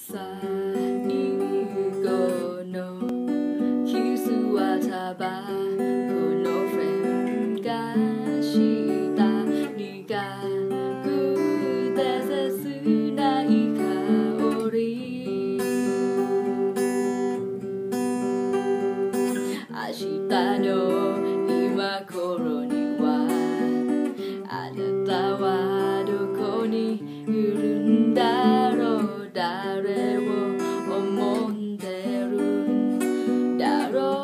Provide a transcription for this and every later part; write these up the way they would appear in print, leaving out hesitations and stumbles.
最後のキスはタバコのフレームが下にがくで切ない香り明日の今頃にはあなたはどこにいるんだろう誰を思ってるんだろ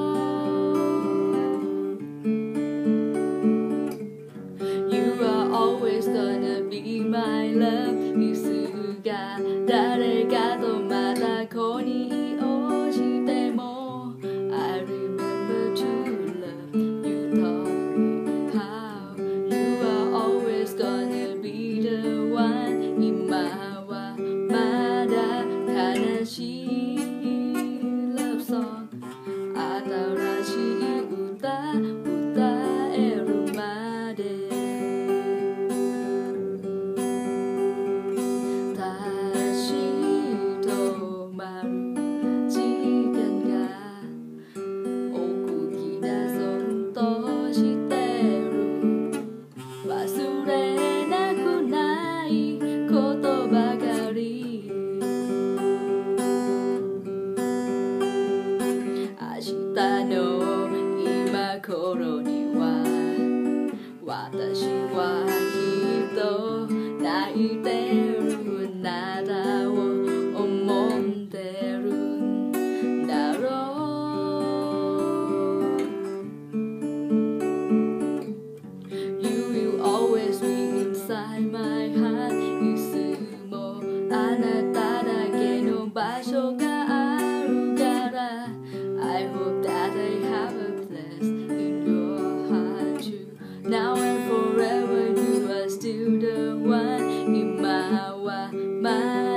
う You are always gonna be my love いつか誰かとまた恋に落ちても I remember to love You taught me how You are always gonna be the one 今はまだ悲しい Love song 新しい歌歌えるまで立ち止まる時間が奥きだぞとしてる忘れなくないことばかり明日の今頃には私はきっと泣いてるあなたを思ってるんだろう You will always be inside my heart いつもあなただけの場所があるから I hope that I have a place in your heart too Now and forever you are still the one 今はま